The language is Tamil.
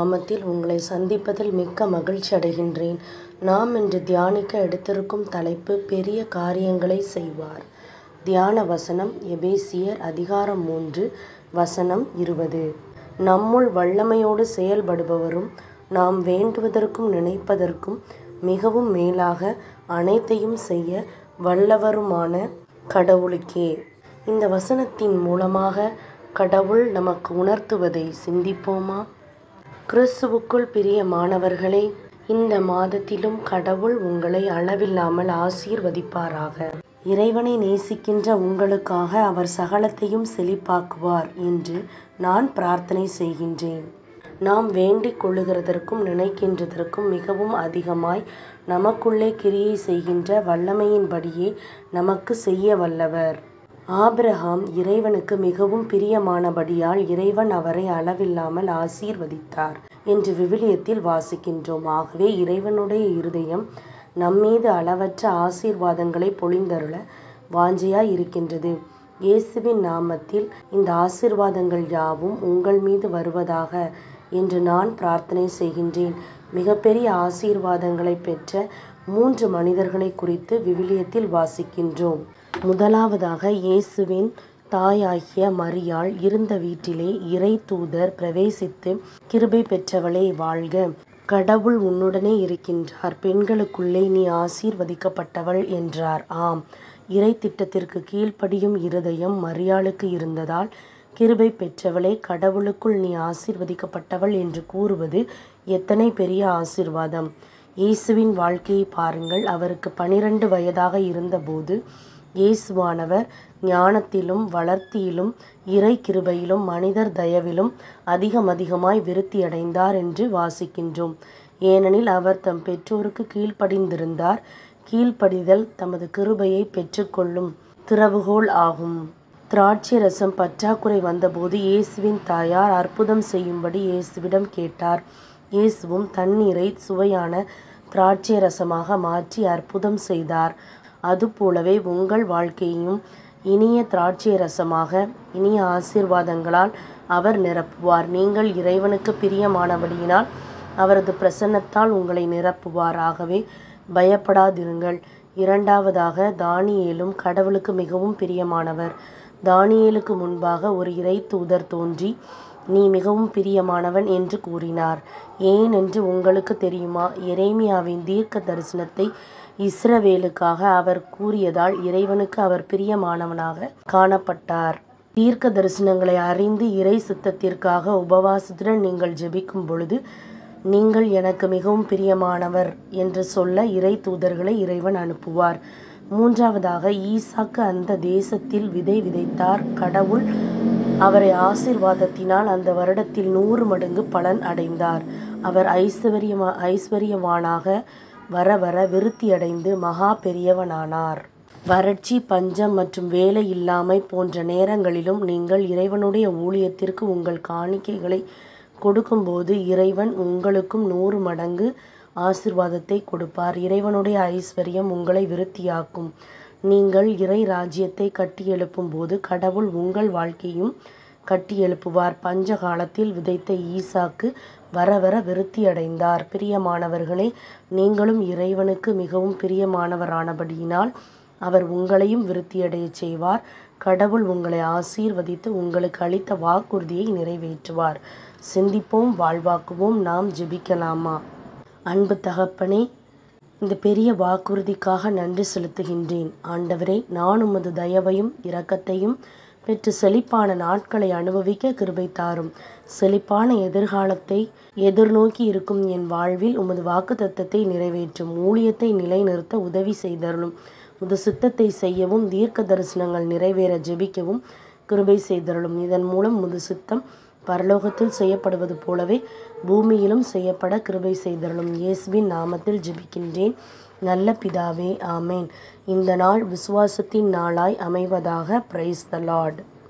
நாமத்தில் உங்களை சந்திப்பதில் மிக்க மகிழ்ச்சி அடைகின்றேன். நாம் இன்று தியானிக்க எடுத்திருக்கும் தலைப்பு பெரிய காரியங்களை செய்வார். தியான வசனம் எபேசியர் அதிகாரம் 3 வசனம் 20. நம்முள் வல்லமையோடு செயல்படுபவரும் நாம் வேண்டுவதற்கும் நினைப்பதற்கும் மிகவும் மேலாக அனைத்தையும் செய்ய வல்லவருமான கடவுளுக்கே. இந்த வசனத்தின் மூலமாக கடவுள் நமக்கு உணர்த்துவதை சிந்திப்போமா? கிறிஸ்துவுக்குள் பிரியமானவர்களே, இந்த மாதத்திலும் கடவுள் உங்களை அளவில்லாமல் ஆசீர்வதிப்பாராக. இறைவனை நேசிக்கின்ற உங்களுக்காக அவர் சகலத்தையும் செழிப்பாக்குவார் என்று நான் பிரார்த்தனை செய்கின்றேன். நாம் வேண்டிக் கொள்ளுகிறதற்கும் நினைக்கின்றதற்கும் மிகவும் அதிகமாய் நமக்குள்ளே கிரியை செய்கின்ற வல்லமையின்படியே நமக்கு செய்ய வல்லவர். ஆபிரகாம் இறைவனுக்கு மிகவும் பிரியமானபடியால் இறைவன் அவரை அளவில்லாமல் ஆசீர்வதித்தார் என்று விவிலியத்தில் வாசிக்கின்றோம். ஆகவே இறைவனுடைய இருதயம் நம்மீது அளவற்ற ஆசீர்வாதங்களை பொழிந்தருள வாஞ்சையாய் இருக்கின்றது. இயேசுவின் நாமத்தில் இந்த ஆசீர்வாதங்கள் யாவும் உங்கள் மீது வருவதாக என்று நான் பிரார்த்தனை செய்கின்றேன். மிகப்பெரிய ஆசீர்வாதங்களை பெற்ற 3 மனிதர்களை குறித்து விவிலியத்தில் வாசிக்கின்றோம். முதலாவதாக இயேசுவின் தாயாகிய மரியாள் இருந்த வீட்டிலே இறை தூதர் பிரவேசித்து, கிருபை பெற்றவளே வாழ்க, கடவுள் உன்னுடனே இருக்கின்றார், பெண்களுக்குள்ளே நீ ஆசீர்வதிக்கப்பட்டவள் என்றார். ஆம், இறை திட்டத்திற்கு கீழ்ப்படியும் இருதயம் மரியாளுக்கு இருந்ததால், கிருபை பெற்றவளே, கடவுளுக்குள் நீ ஆசீர்வதிக்கப்பட்டவள் என்று கூறுவது எத்தனை பெரிய ஆசீர்வாதம்! இயேசுவின் வாழ்க்கையை பாருங்கள். அவருக்கு 12 வயதாக இருந்தபோது இயேசுவானவர் ஞானத்திலும் வளர்த்தியிலும் இறை கிருபையிலும் மனிதர் தயவிலும் அதிகமாய் விருத்தியடைந்தார் என்று வாசிக்கின்றோம். ஏனெனில் அவர் தம் பெற்றோருக்கு கீழ்ப்படிந்திருந்தார். கீழ்ப்படிதல் தமது கிருபையை பெற்றுக்கொள்ளும் திறவுகோல் ஆகும். திராட்சை ரசம் பற்றாக்குறை வந்தபோது இயேசுவின் தாயார் அற்புதம் செய்யும்படி இயேசுவிடம் கேட்டார். இயேசுவும் தண்ணீரை சுவையான திராட்சை ரசமாக மாற்றி அற்புதம் செய்தார். அதுபோலவே உங்கள் வாழ்க்கையையும் இனிய திராட்சை ரசமாக இனிய ஆசீர்வாதங்களால் அவர் நிரப்புவார். நீங்கள் இறைவனுக்கு பிரியமானபடியினால் அவரது பிரசன்னத்தால் உங்களை நிரப்புவார். ஆகவே பயப்படாதிருங்கள். இரண்டாவதாக, தானியேலும் கடவுளுக்கு மிகவும் பிரியமானவர். தானியேலுக்கு முன்பாக ஒரு இறை தூதர் தோன்றி, நீ மிகவும் பிரியமானவன் என்று கூறினார். ஏன் என்று உங்களுக்கு தெரியுமா? எரேமியாவின் தீர்க்க தரிசனத்தை இஸ்ரவேலுக்காக அவர் கூறியதால் இறைவனுக்கு அவர் பிரியமானவனாக காணப்பட்டார். தீர்க்க தரிசனங்களை அறிந்து இறை சித்தத்திற்காக உபவாசத்துடன் நீங்கள் ஜெபிக்கும் பொழுது, நீங்கள் எனக்கு மிகவும் பிரியமானவர் என்று சொல்ல இறை தூதர்களை இறைவன் அனுப்புவார். மூன்றாவதாக, ஈசாக்கு அந்த தேசத்தில் விதை விதைத்தார். கடவுள் அவரை ஆசீர்வாதத்தினால் அந்த வருடத்தில் 100 மடங்கு பலன் அடைந்தார். அவர் ஐஸ்வர்யவானாக வர வர விருத்தியடைந்து மகா பெரியவனானார். வறட்சி, பஞ்சம் மற்றும் வேலை இல்லாமை போன்ற நேரங்களிலும் நீங்கள் இறைவனுடைய ஊழியத்திற்கு உங்கள் காணிக்கைகளை கொடுக்கும்போது இறைவன் உங்களுக்கும் 100 மடங்கு ஆசீர்வாதத்தை கொடுப்பார். இறைவனுடைய ஐஸ்வர்யம் உங்களை விருத்தியாக்கும். நீங்கள் இறை ராஜ்யத்தை கட்டியெழுப்பும் போது கடவுள் உங்கள் வாழ்க்கையும் கட்டியெழுப்புவார். பஞ்ச காலத்தில் விதைத்த ஈசாக்கு வர வர விருத்தியடைந்தார். பிரியமானவர்களே, நீங்களும் இறைவனுக்கு மிகவும் பிரியமானவரானபடியினால் அவர் உங்களையும் விருத்தியடைய செய்வார். கடவுள் உங்களை ஆசீர்வதித்து உங்களுக்கு அளித்த வாக்குறுதியை நிறைவேற்றுவார். சிந்திப்போம், வாழ்வாக்குவோம். நாம் ஜெபிக்கலாமா? அன்பு தகப்பனே, இந்த பெரிய வாக்குறுதிக்காக நன்றி செலுத்துகின்றேன். ஆண்டவரே, நான் உமது தயவையும் இரக்கத்தையும் பெற்று செழிப்பான நாட்களை அனுபவிக்க கிருபை தாரும். செழிப்பான எதிர்காலத்தை எதிர்நோக்கி இருக்கும் என் வாழ்வில் உமது வாக்குத்தத்தத்தை நிறைவேற்றும். ஊழியத்தை நிலைநிறுத்த உதவி செய்தருளும். உமது சித்தத்தை செய்யவும் தீர்க்க தரிசனங்கள் நிறைவேற ஜெபிக்கவும் கிருபை செய்தருளும். இதன் மூலம் உமது சித்தம் பரலோகத்தில் செய்யப்படுவது போலவே பூமியிலும் செய்யப்பட கிருபை செய்தருளும். இயேசுவின் நாமத்தில் ஜெபிக்கின்றேன் நல்ல பிதாவே, ஆமேன். இந்த நாள் விசுவாசத்தின் நாளாய் அமைவதாக. Praise the Lord.